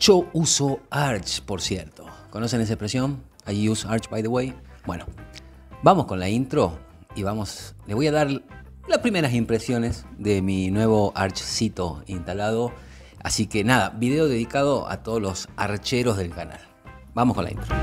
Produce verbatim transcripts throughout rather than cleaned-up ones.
Yo uso Arch, por cierto. ¿Conocen esa expresión? I use Arch, by the way. Bueno, vamos con la intro y vamos. Le voy a dar las primeras impresiones de mi nuevo Archcito instalado. Así que nada, video dedicado a todos los archeros del canal. Vamos con la intro.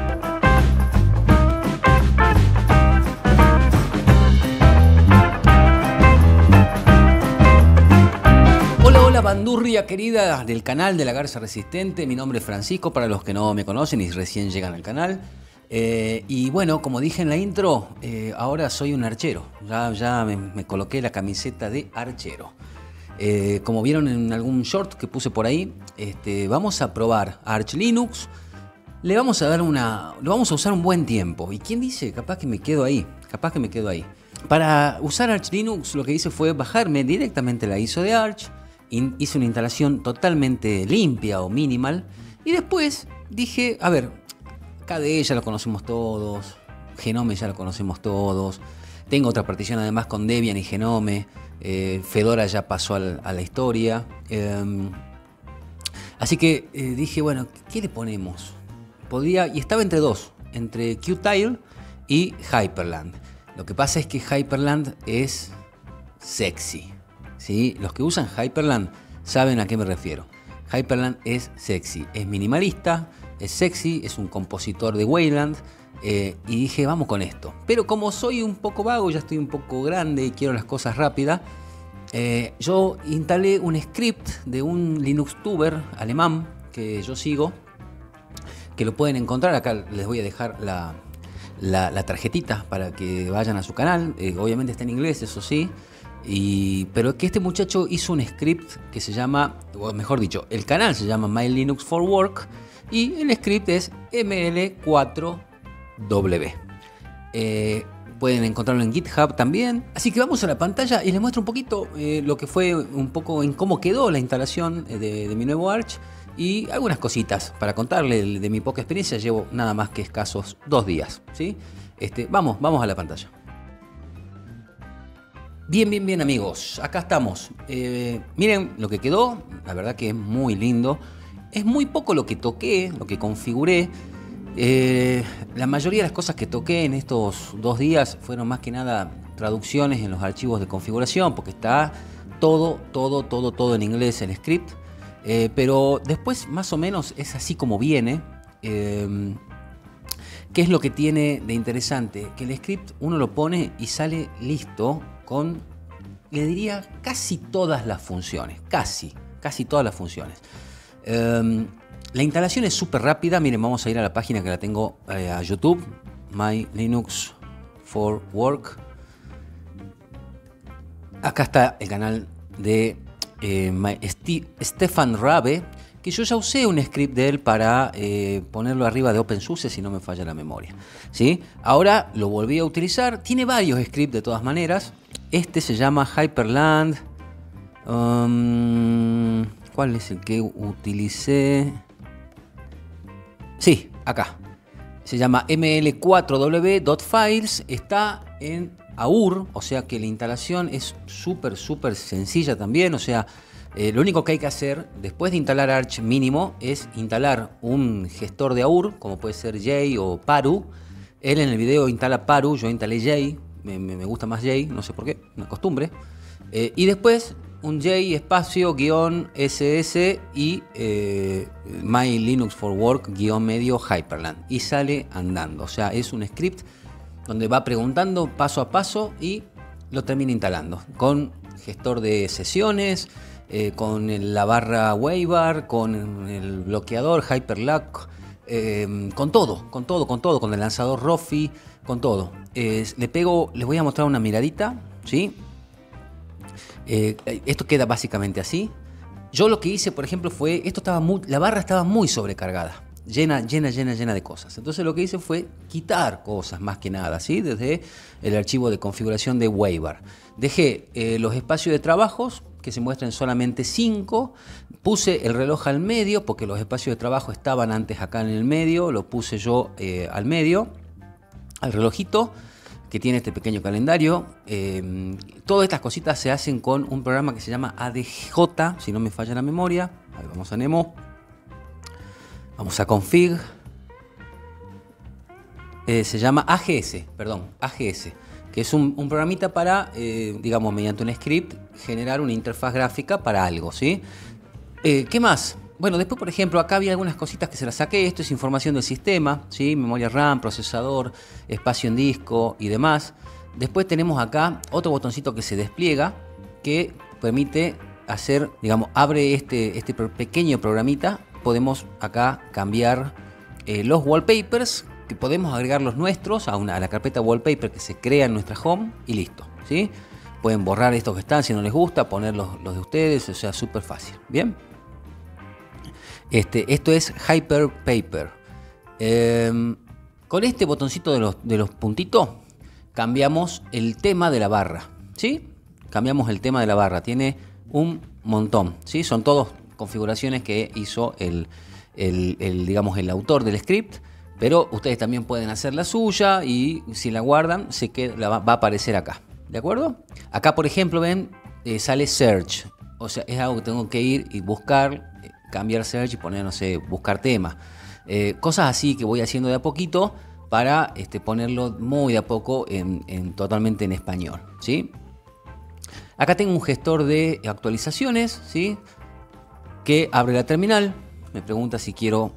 Hola bandurria querida del canal de la Garza Resistente, mi nombre es Francisco para los que no me conocen y recién llegan al canal. Eh, y bueno, como dije en la intro, eh, ahora soy un archero, ya, ya me, me coloqué la camiseta de archero. Eh, como vieron en algún short que puse por ahí, este, vamos a probar Arch Linux, le vamos a dar una, lo vamos a usar un buen tiempo. ¿Y quién dice? Capaz que me quedo ahí, capaz que me quedo ahí. Para usar Arch Linux lo que hice fue bajarme directamente la I S O de Arch. Hice una instalación totalmente limpia o minimal y después dije, a ver, K D E ya lo conocemos todos, Genome ya lo conocemos todos, tengo otra partición además con Debian y Genome, eh, Fedora ya pasó al, a la historia, eh, así que eh, dije, bueno, ¿qué le ponemos? Podría, y estaba entre dos, entre Qtile y Hyprland. Lo que pasa es que Hyprland es sexy. ¿Sí? Los que usan Hyprland saben a qué me refiero. Hyprland es sexy, es minimalista, es sexy, es un compositor de Wayland eh, y dije vamos con esto. Pero como soy un poco vago, ya estoy un poco grande y quiero las cosas rápidas, eh, yo instalé un script de un Linuxtuber alemán que yo sigo, que lo pueden encontrar, acá les voy a dejar la, la, la tarjetita para que vayan a su canal, eh, obviamente está en inglés, eso sí. Y, pero que este muchacho hizo un script que se llama, o mejor dicho, el canal se llama My Linux for Work y el script es M L cuatro W. Eh, pueden encontrarlo en GitHub también. Así que vamos a la pantalla y les muestro un poquito eh, lo que fue un poco en cómo quedó la instalación de, de mi nuevo Arch y algunas cositas para contarles de, de mi poca experiencia. Llevo nada más que escasos dos días, ¿sí? Este, vamos, vamos a la pantalla. Bien, bien, bien amigos, acá estamos. Eh, miren lo que quedó, la verdad que es muy lindo. Es muy poco lo que toqué, lo que configuré. Eh, la mayoría de las cosas que toqué en estos dos días fueron más que nada traducciones en los archivos de configuración, porque está todo, todo, todo, todo en inglés el script. Eh, pero después más o menos es así como viene. Eh, ¿Qué es lo que tiene de interesante? Que el script uno lo pone y sale listo con, le diría, casi todas las funciones. Casi, casi todas las funciones. Um, la instalación es súper rápida. Miren, vamos a ir a la página que la tengo eh, a YouTube. My Linux for Work. Acá está el canal de eh, my, St Stefan Rabe, que yo ya usé un script de él para eh, ponerlo arriba de OpenSUSE si no me falla la memoria, ¿sí? Ahora lo volví a utilizar, tiene varios scripts de todas maneras. Este se llama Hyprland. Um, ¿Cuál es el que utilicé? Sí, acá. Se llama M L cuatro W dot files. Está en A U R, o sea que la instalación es súper, súper sencilla también, o sea... Eh, lo único que hay que hacer después de instalar Arch mínimo es instalar un gestor de A U R, como puede ser J o Paru. Él en el video instala Paru, yo instalé J, me, me, me gusta más J, no sé por qué, una costumbre. Eh, y después un J espacio guión S S y eh, My Linux for Work guión medio Hyprland. Y sale andando, o sea, es un script donde va preguntando paso a paso y lo termina instalando con gestor de sesiones. Eh, con el, la barra waybar, con el bloqueador Hyperlock, eh, con todo, con todo, con todo, con el lanzador Rofi, con todo. Eh, le pego, les voy a mostrar una miradita, ¿sí? Eh, esto queda básicamente así. Yo lo que hice, por ejemplo, fue, esto estaba muy, la barra estaba muy sobrecargada, llena, llena, llena, llena de cosas. Entonces lo que hice fue quitar cosas más que nada, ¿sí? Desde el archivo de configuración de waybar. Dejé eh, los espacios de trabajos que se muestren solamente cinco. Puse el reloj al medio porque los espacios de trabajo estaban antes acá en el medio. Lo puse yo eh, al medio, al relojito que tiene este pequeño calendario. Eh, todas estas cositas se hacen con un programa que se llama A D J, si no me falla la memoria. Ahí vamos a Nemo. Vamos a config. Eh, se llama A G S, perdón, A G S, que es un, un programita para, eh, digamos, mediante un script, generar una interfaz gráfica para algo, ¿sí? Eh, ¿Qué más? Bueno, después, por ejemplo, acá había algunas cositas que se las saqué. Esto es información del sistema, ¿sí? Memoria RAM, procesador, espacio en disco y demás. Después tenemos acá otro botoncito que se despliega, que permite hacer, digamos, abre este, este pequeño programita. Podemos acá cambiar eh, los wallpapers, que podemos agregar los nuestros a, una, a la carpeta wallpaper que se crea en nuestra home y listo, ¿sí? Pueden borrar estos que están si no les gusta, poner los, los de ustedes, o sea, súper fácil, ¿bien? Este, esto es Hyperpaper. Eh, con este botoncito de los, de los puntitos cambiamos el tema de la barra, ¿sí? Cambiamos el tema de la barra, tiene un montón, ¿sí? Son todas configuraciones que hizo el, el, el, digamos, el autor del script. Pero ustedes también pueden hacer la suya y si la guardan, se queda, la va, va a aparecer acá. ¿De acuerdo? Acá, por ejemplo, ven, eh, sale Search. O sea, es algo que tengo que ir y buscar, eh, cambiar Search y poner, no sé, buscar tema. Eh, cosas así que voy haciendo de a poquito para este, ponerlo muy de a poco en, en, totalmente en español, ¿sí? Acá tengo un gestor de actualizaciones, ¿sí? Que abre la terminal. Me pregunta si quiero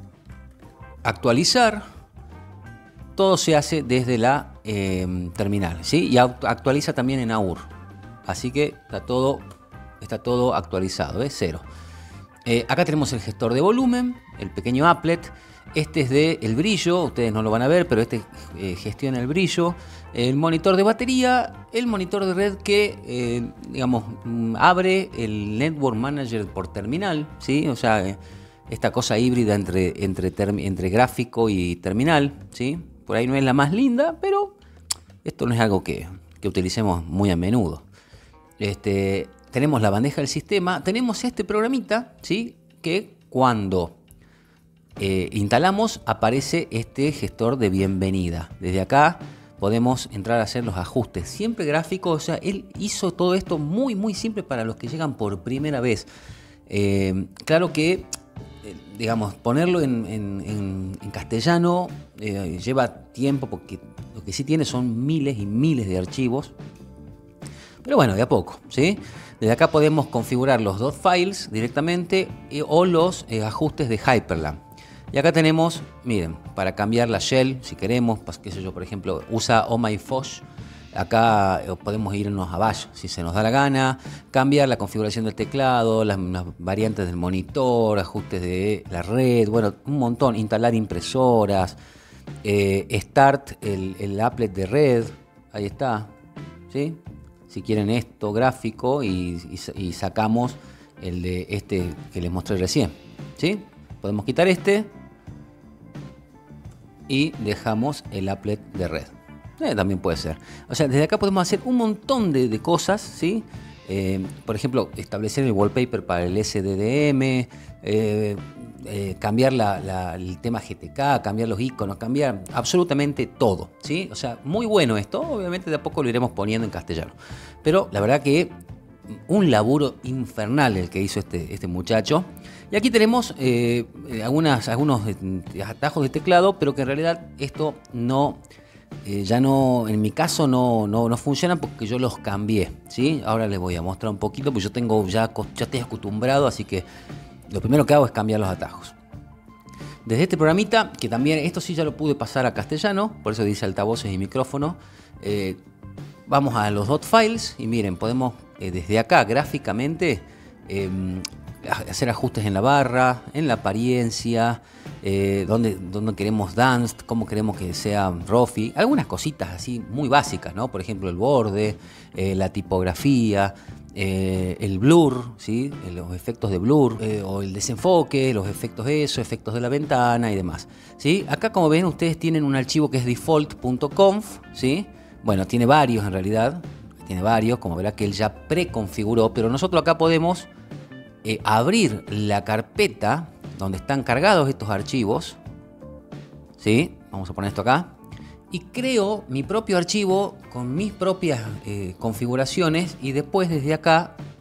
actualizar. Todo se hace desde la eh, terminal, ¿sí? Y actualiza también en A U R, así que está todo, está todo actualizado, es cero. Eh, acá tenemos el gestor de volumen, el pequeño applet. Este es de el brillo, ustedes no lo van a ver, pero este eh, gestiona el brillo. El monitor de batería, el monitor de red que, eh, digamos, abre el Network Manager por terminal, ¿sí? O sea, eh, esta cosa híbrida entre, entre, entre gráfico y terminal, ¿sí? Por ahí no es la más linda, pero esto no es algo que, que utilicemos muy a menudo. Este, tenemos la bandeja del sistema, tenemos este programita, ¿sí? Que cuando eh, instalamos aparece este gestor de bienvenida. Desde acá podemos entrar a hacer los ajustes, siempre gráficos. O sea, él hizo todo esto muy muy simple para los que llegan por primera vez. Eh, claro que digamos, ponerlo en, en, en, en castellano eh, lleva tiempo porque lo que sí tiene son miles y miles de archivos. Pero bueno, de a poco, ¿sí? Desde acá podemos configurar los dot files directamente eh, o los eh, ajustes de Hyperland. Y acá tenemos, miren, para cambiar la shell, si queremos, pues, qué sé yo, por ejemplo, usa Oh My Fosh. Acá podemos irnos a Bash si se nos da la gana, cambiar la configuración del teclado, las, las variantes del monitor, ajustes de la red, bueno, un montón, instalar impresoras, eh, start el, el applet de red, ahí está, ¿sí? Si quieren esto gráfico y, y, y sacamos el de este que les mostré recién, ¿sí? Podemos quitar este y dejamos el applet de red. Eh, también puede ser. O sea, desde acá podemos hacer un montón de, de cosas, ¿sí? Eh, por ejemplo, establecer el wallpaper para el S D D M, eh, eh, cambiar la, la, el tema G T K, cambiar los iconos, cambiar absolutamente todo, ¿sí? O sea, muy bueno esto. Obviamente de a poco lo iremos poniendo en castellano. Pero la verdad que un laburo infernal el que hizo este, este muchacho. Y aquí tenemos eh, algunas, algunos atajos de teclado, pero que en realidad esto no... Eh, ya no, en mi caso no, no, no funcionan porque yo los cambié, ¿sí? Ahora les voy a mostrar un poquito, porque yo tengo ya, ya estoy acostumbrado, así que lo primero que hago es cambiar los atajos. Desde este programita, que también, esto sí ya lo pude pasar a castellano, por eso dice altavoces y micrófono, eh, vamos a los dot files y miren, podemos eh, desde acá gráficamente eh, hacer ajustes en la barra, en la apariencia, eh, donde, donde queremos dance, cómo queremos que sea rofi, algunas cositas así muy básicas, ¿no? Por ejemplo, el borde, eh, la tipografía, eh, el blur, ¿sí? Los efectos de blur, eh, o el desenfoque, los efectos eso, efectos de la ventana y demás, ¿sí? Acá, como ven, ustedes tienen un archivo que es default punto conf, ¿sí? Bueno, tiene varios en realidad, tiene varios, como verá que él ya preconfiguró, pero nosotros acá podemos Eh, abrir la carpeta donde están cargados estos archivos, ¿sí? Vamos a poner esto acá y creo mi propio archivo con mis propias eh, configuraciones y después desde acá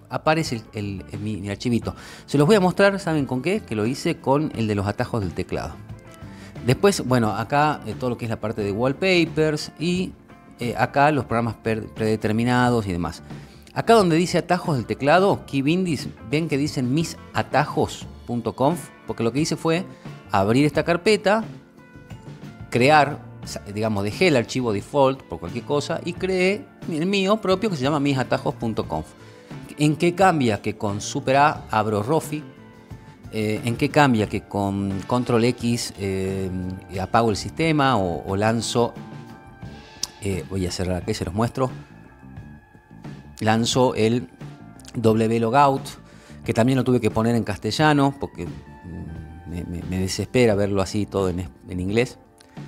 aparece el, el, el, mi, mi archivito. Se los voy a mostrar, ¿saben con qué? Que lo hice con el de los atajos del teclado. Después, bueno, acá eh, todo lo que es la parte de wallpapers y eh, acá los programas predeterminados y demás. Acá donde dice atajos del teclado, Keybindis, ven que dicen mis atajos punto conf, porque lo que hice fue abrir esta carpeta, crear, digamos, dejé el archivo default por cualquier cosa y creé el mío propio que se llama mis atajos punto conf. ¿En qué cambia? Que con Super A abro Rofi. Eh, ¿En qué cambia? Que con Control X eh, apago el sistema o, o lanzo, eh, voy a cerrar aquí, se los muestro, lanzo el W logout, que también lo tuve que poner en castellano porque me, me, me desespera verlo así todo en, en inglés.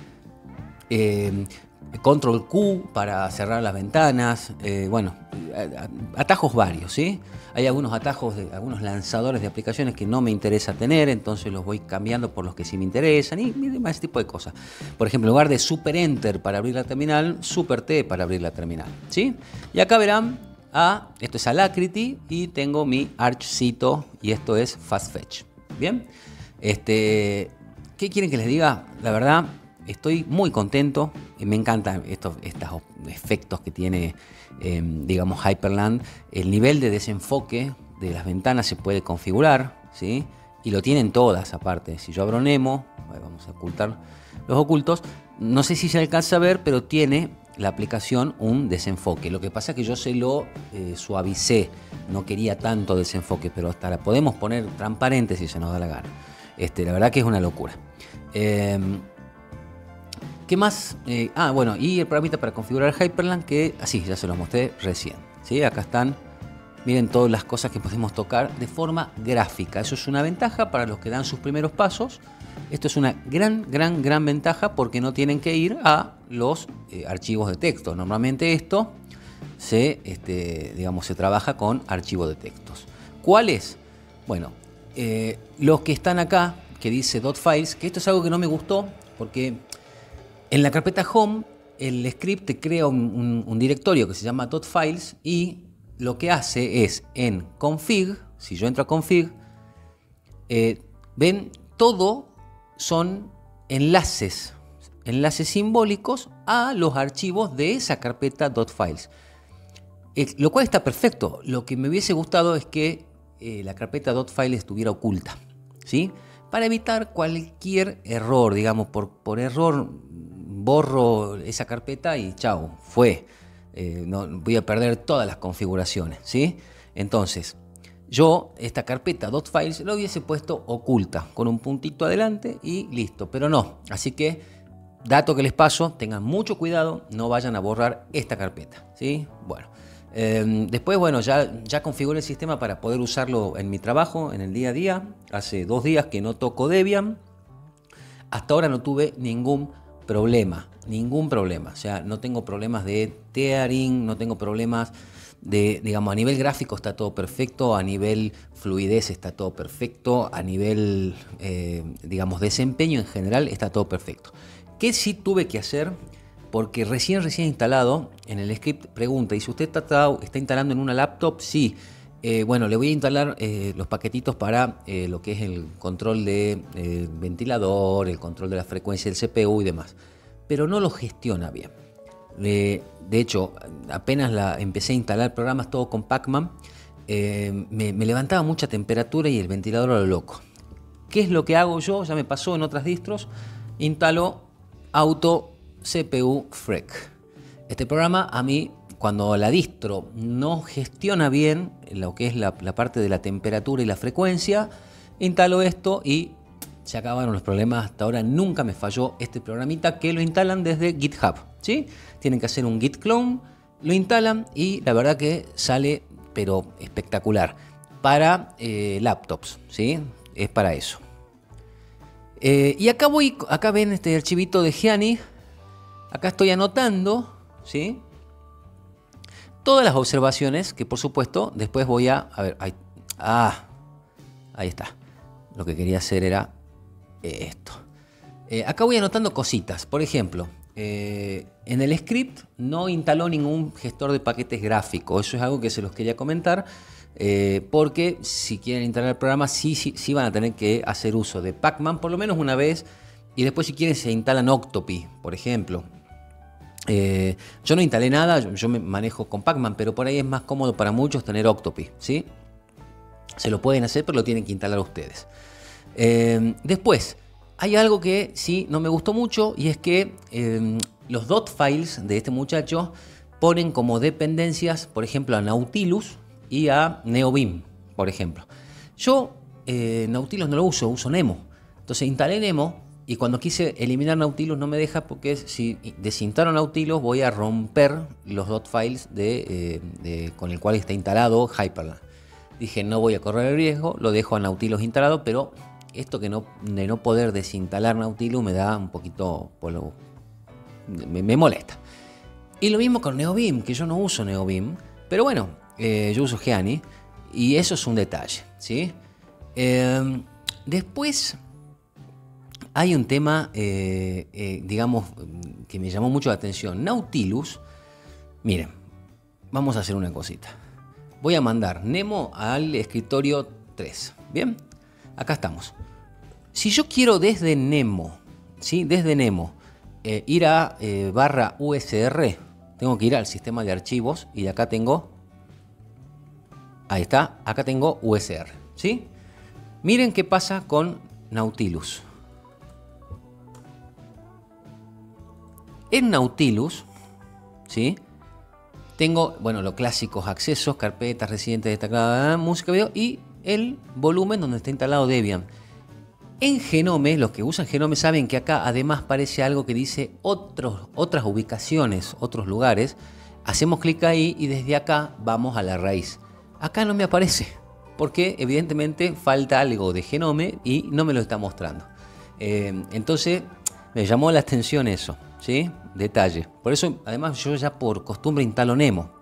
Eh, Control Q para cerrar las ventanas, eh, bueno, atajos varios, ¿sí? Hay algunos atajos, de algunos lanzadores de aplicaciones que no me interesa tener, entonces los voy cambiando por los que sí me interesan y, y demás tipo de cosas. Por ejemplo, en lugar de Super Enter para abrir la terminal, Super T para abrir la terminal, ¿sí? Y acá verán, ah, esto es Alacrity y tengo mi archcito y esto es Fast Fetch, ¿bien? Este, ¿qué quieren que les diga? La verdad, estoy muy contento, me encantan estos, estos efectos que tiene, eh, digamos, Hyperland. El nivel de desenfoque de las ventanas se puede configurar, ¿sí? Y lo tienen todas aparte. Si yo abro Nemo, vamos a ocultar los ocultos, no sé si se alcanza a ver, pero tiene la aplicación un desenfoque. Lo que pasa es que yo se lo eh, suavicé, no quería tanto desenfoque, pero hasta la podemos poner transparente si se nos da la gana. Este, la verdad que es una locura. Eh, ¿Qué más? Eh, ah, bueno, y el programita para configurar Hyperland, que así, ya se los mostré recién, ¿sí? Acá están, miren todas las cosas que podemos tocar de forma gráfica. Eso es una ventaja para los que dan sus primeros pasos. Esto es una gran, gran, gran ventaja porque no tienen que ir a los eh, archivos de texto. Normalmente esto se, este, digamos, se trabaja con archivos de textos. ¿Cuáles? Bueno, eh, los que están acá, que dice .files, que esto es algo que no me gustó porque en la carpeta Home, el script te crea un, un, un directorio que se llama .files y lo que hace es en config, si yo entro a config, eh, ven, todo son enlaces, enlaces simbólicos a los archivos de esa carpeta .files. Eh, lo cual está perfecto. Lo que me hubiese gustado es que eh, la carpeta .files estuviera oculta, ¿sí? Para evitar cualquier error, digamos, por, por error borro esa carpeta y chao, fue. Eh, no, voy a perder todas las configuraciones, ¿sí? Entonces, yo esta carpeta .files lo hubiese puesto oculta, con un puntito adelante y listo, pero no. Así que, dato que les paso, tengan mucho cuidado, no vayan a borrar esta carpeta, ¿sí? Bueno, eh, después, bueno, ya, ya configuré el sistema para poder usarlo en mi trabajo, en el día a día. Hace dos días que no toco Debian. Hasta ahora no tuve ningún problema, ningún problema. O sea, no tengo problemas de tearing, no tengo problemas de, digamos, a nivel gráfico está todo perfecto, a nivel fluidez está todo perfecto, a nivel, eh, digamos, desempeño en general está todo perfecto. ¿Qué sí tuve que hacer? Porque recién, recién instalado, en el script pregunta, ¿y si usted está, está instalando en una laptop? Sí. Eh, bueno, le voy a instalar eh, los paquetitos para eh, lo que es el control de eh, ventilador, el control de la frecuencia del C P U y demás. Pero no lo gestiona bien. Eh, de hecho, apenas la, empecé a instalar programas todo con Pacman, eh, me, me levantaba mucha temperatura y el ventilador a lo loco. ¿Qué es lo que hago yo? Ya me pasó en otras distros. Instalo Auto C P U Freq. Este programa a mí, cuando la distro no gestiona bien lo que es la, la parte de la temperatura y la frecuencia, instalo esto y se acabaron los problemas. Hasta ahora nunca me falló este programita, que lo instalan desde GitHub, ¿sí? Tienen que hacer un git clone, lo instalan y la verdad que sale pero espectacular para eh, laptops, ¿sí? Es para eso. Eh, y acá voy, acá ven este archivito de Gianni. Acá estoy anotando, ¿sí? Todas las observaciones que, por supuesto, después voy a... A ver, ahí, ah, ahí está. Lo que quería hacer era esto. Eh, acá voy anotando cositas. Por ejemplo, eh, en el script no instaló ningún gestor de paquetes gráfico. Eso es algo que se los quería comentar. Eh, porque si quieren instalar el programa, sí, sí, sí van a tener que hacer uso de Pacman por lo menos una vez. Y después si quieren se instalan Octopi, por ejemplo. Eh, yo no instalé nada, yo, yo me manejo con Pacman, pero por ahí es más cómodo para muchos tener Octopi, ¿sí? Se lo pueden hacer, pero lo tienen que instalar ustedes. Eh, después, hay algo que sí no me gustó mucho y es que eh, los dot files de este muchacho ponen como dependencias, por ejemplo, a Nautilus y a NeoBeam, por ejemplo. Yo eh, Nautilus no lo uso, uso Nemo. Entonces instalé Nemo y cuando quise eliminar Nautilus no me deja porque si desinstalo Nautilus voy a romper los dot files de, eh, de, con el cual está instalado Hyperland. Dije, no voy a correr el riesgo, lo dejo a Nautilus instalado, pero esto que no, de no poder desinstalar Nautilus me da un poquito, bueno, me, me molesta. Y lo mismo con NeoBeam, que yo no uso NeoBeam, pero bueno, eh, yo uso Geany y eso es un detalle, ¿sí? Eh, después hay un tema, eh, eh, digamos, que me llamó mucho la atención. Nautilus, miren, vamos a hacer una cosita. Voy a mandar Nemo al escritorio tres, ¿bien? Acá estamos. Si yo quiero desde Nemo, ¿sí? Desde Nemo, eh, ir a eh, barra U S R, tengo que ir al sistema de archivos y de acá tengo, ahí está, acá tengo U S R, ¿sí? Miren qué pasa con Nautilus. En Nautilus, ¿sí? Tengo, bueno, los clásicos accesos, carpetas, residentes destacadas, música, video y el volumen donde está instalado Debian. En Genome, los que usan Genome saben que acá además aparece algo que dice otros, otras ubicaciones, otros lugares. Hacemos clic ahí y desde acá vamos a la raíz. Acá no me aparece porque evidentemente falta algo de Genome y no me lo está mostrando. Eh, entonces me llamó la atención eso, ¿sí? Detalle. Por eso, además, yo ya por costumbre instalo Nemo.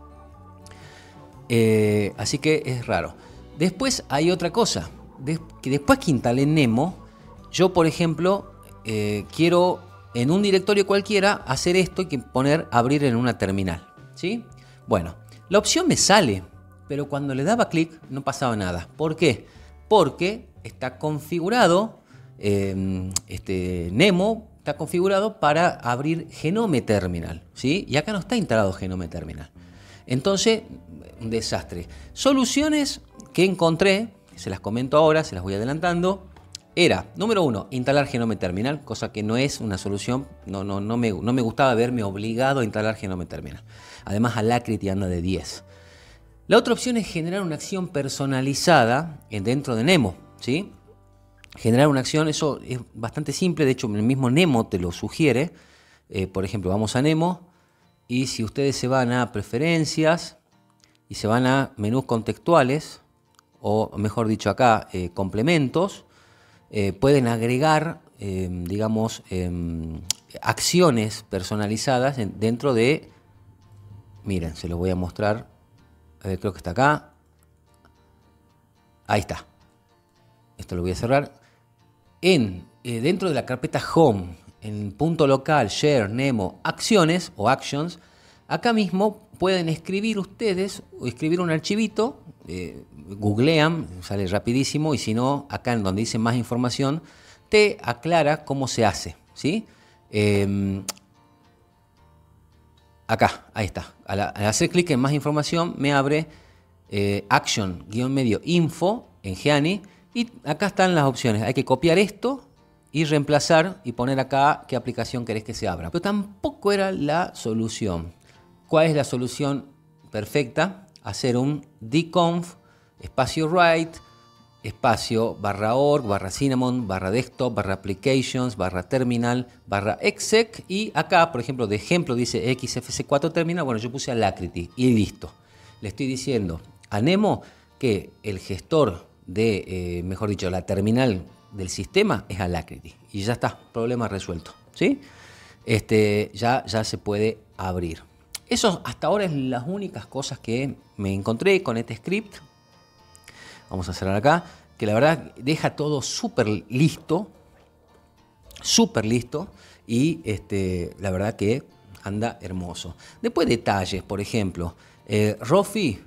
Eh, así que es raro. Después hay otra cosa. De, que después que instalé Nemo, yo, por ejemplo, eh, quiero en un directorio cualquiera hacer esto y que poner abrir en una terminal, ¿sí? Bueno, la opción me sale, pero cuando le daba clic no pasaba nada. ¿Por qué? Porque está configurado, eh, este Nemo está configurado para abrir Genome Terminal, ¿sí? Y acá no está instalado Genome Terminal. Entonces, un desastre. Soluciones que encontré, se las comento ahora, se las voy adelantando. Era, número uno, instalar Genome Terminal, cosa que no es una solución, no, no, no, me, no me gustaba verme obligado a instalar Genome Terminal. Además, Alacrity anda de diez. La otra opción es generar una acción personalizada dentro de Nemo, ¿sí? Generar una acción, eso es bastante simple, de hecho el mismo Nemo te lo sugiere. Eh, por ejemplo, vamos a Nemo y si ustedes se van a preferencias y se van a menús contextuales, o mejor dicho acá, eh, complementos, eh, pueden agregar, eh, digamos, eh, acciones personalizadas en, dentro de, miren, se los voy a mostrar, a ver, creo que está acá, ahí está, esto lo voy a cerrar. En, eh, dentro de la carpeta Home, en punto local, Share, Nemo, Acciones o Actions, acá mismo pueden escribir ustedes o escribir un archivito, eh, googlean, sale rapidísimo y si no, acá en donde dice más información, te aclara cómo se hace, ¿sí? Eh, acá, ahí está. Al, al hacer clic en más información me abre eh, Action-medio Info en Geany. Y acá están las opciones. Hay que copiar esto y reemplazar y poner acá qué aplicación querés que se abra. Pero tampoco era la solución. ¿Cuál es la solución perfecta? Hacer un dconf, espacio write, espacio barra org, barra cinnamon, barra desktop, barra applications, barra terminal, barra exec. Y acá, por ejemplo, de ejemplo dice X F C cuatro terminal. Bueno, yo puse Alacrity y listo. Le estoy diciendo a Nemo que el gestor de, eh, mejor dicho, la terminal del sistema es Alacrity. Y ya está, problema resuelto, ¿sí? Este, ya, ya se puede abrir. Eso hasta ahora es las únicas cosas que me encontré con este script. Vamos a cerrar acá, que la verdad deja todo súper listo, súper listo, y este, la verdad que anda hermoso. Después detalles, por ejemplo, eh, Rofi,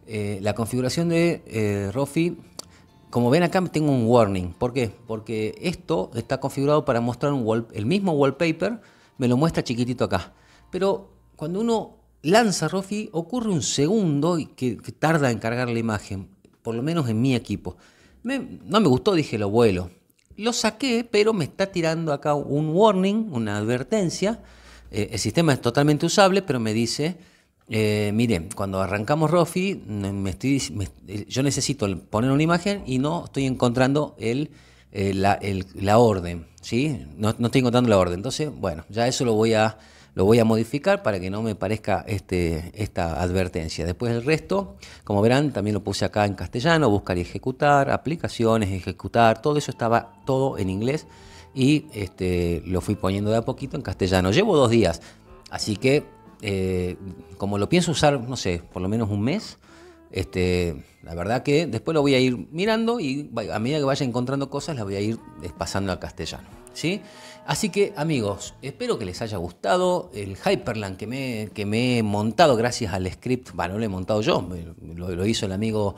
Eh, la configuración de eh, Rofi, como ven acá tengo un warning. ¿Por qué? Porque esto está configurado para mostrar un wall, el mismo wallpaper, me lo muestra chiquitito acá. Pero cuando uno lanza Rofi, ocurre un segundo y que, que tarda en cargar la imagen, por lo menos en mi equipo. Me, no me gustó, dije lo vuelo. Lo saqué, pero me está tirando acá un warning, una advertencia. Eh, el sistema es totalmente usable, pero me dice, eh, miren, cuando arrancamos Rofi, me estoy, me, yo necesito poner una imagen y no estoy encontrando el, eh, la, el, la orden, ¿sí? No, no estoy encontrando la orden. Entonces, bueno, ya eso lo voy a... Lo voy a modificar para que no me parezca este, esta advertencia. Después el resto, como verán, también lo puse acá en castellano, buscar y ejecutar, aplicaciones, ejecutar, todo eso estaba todo en inglés y este, lo fui poniendo de a poquito en castellano. Llevo dos días, así que eh, como lo pienso usar, no sé, por lo menos un mes, este, la verdad que después lo voy a ir mirando y a medida que vaya encontrando cosas las voy a ir pasando al castellano, ¿sí? Así que amigos, espero que les haya gustado el Hyperland que me, que me he montado gracias al script. Bueno, no lo he montado yo, lo, lo hizo el amigo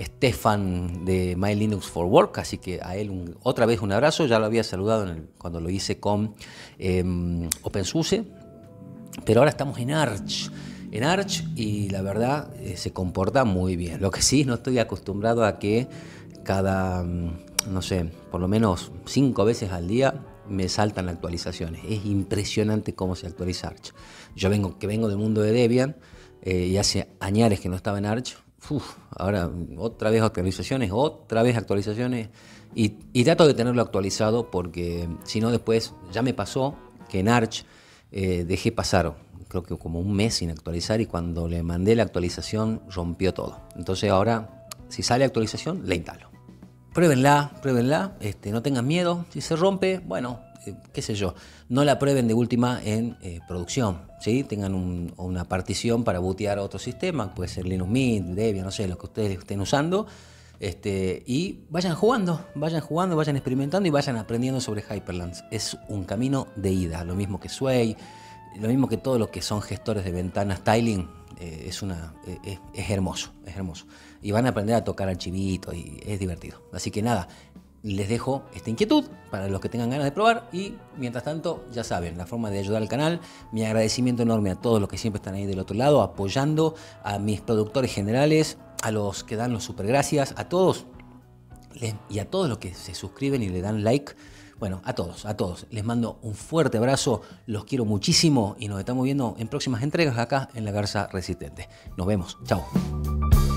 Stefan de My Linux for Work, así que a él un, otra vez un abrazo. Ya lo había saludado en el, cuando lo hice con eh, OpenSUSE, pero ahora estamos en Arch. En Arch y la verdad eh, se comporta muy bien. Lo que sí, no estoy acostumbrado a que cada, no sé, por lo menos cinco veces al día me saltan actualizaciones. Es impresionante cómo se actualiza Arch. Yo vengo, que vengo del mundo de Debian eh, y hace años que no estaba en Arch. Uf, ahora otra vez actualizaciones, otra vez actualizaciones y, y trato de tenerlo actualizado porque si no después ya me pasó que en Arch eh, dejé pasar creo que como un mes sin actualizar y cuando le mandé la actualización rompió todo. Entonces ahora si sale actualización la instalo. Pruébenla, pruébenla, este, no tengan miedo. Si se rompe, bueno, eh, qué sé yo, no la prueben de última en eh, producción, ¿sí? Tengan un, una partición para bootear otro sistema, puede ser Linux Mint, Debian, no sé, lo que ustedes estén usando. Este, y vayan jugando, vayan jugando, vayan experimentando y vayan aprendiendo sobre Hyperland. Es un camino de ida, lo mismo que Sway, lo mismo que todos los que son gestores de ventanas tiling. Eh, es, una, eh, es, es hermoso, es hermoso. Y van a aprender a tocar archivitos y es divertido. Así que nada, les dejo esta inquietud para los que tengan ganas de probar y mientras tanto, ya saben, la forma de ayudar al canal, mi agradecimiento enorme a todos los que siempre están ahí del otro lado, apoyando a mis productores generales, a los que dan los super gracias, a todos les, y a todos los que se suscriben y le dan like. Bueno, a todos, a todos. Les mando un fuerte abrazo, los quiero muchísimo y nos estamos viendo en próximas entregas acá en La Garza Resistente. Nos vemos, chao.